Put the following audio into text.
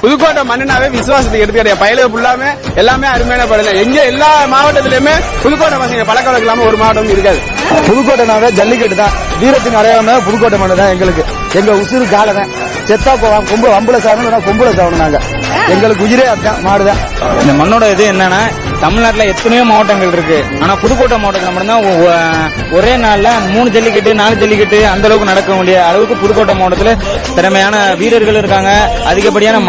புதுக்கோட்டை மண்ணுனாவே விசுவாசத்துக்கு எடுத்து கிடையாது. பயில ஃபுல்லாமே எல்லாமே அருமையான படம். எங்க எல்லா மாவட்டத்திலுமே புதுக்கோட்டை பசங்க பழக்க வழக்கம் இல்லாம ஒரு மாவட்டம் இருக்காது. புதுக்கோட்டைனாவே ஜல்லிக்கட்டு தான், வீரத்தின் அடையாளமே புதுக்கோட்டை மண்ணு தான். எங்களுக்கு எங்க உசுறு காலதான். செத்தா போவாங்க, கொம்பு வம்புல சாகணும், கொம்புல சாகணும். நாங்க எங்களுக்கு உயிரே அதுதான், மாடுதான். இந்த மண்ணோட இது என்னன்னா, தமிழ்நாட்டுல எத்தனையோ மாவட்டங்கள் இருக்கு. ஆனா புதுக்கோட்டை மாவட்டத்தில் மட்டும்தான் ஒரே நாள்ல 3 ஜல்லிக்கட்டு 4 ஜல்லிக்கட்டு அந்த அளவுக்கு நடக்க வேண்டிய அளவுக்கு புதுக்கோட்டை மாவட்டத்துல திறமையான வீரர்கள் இருக்காங்க. அதிகப்படியான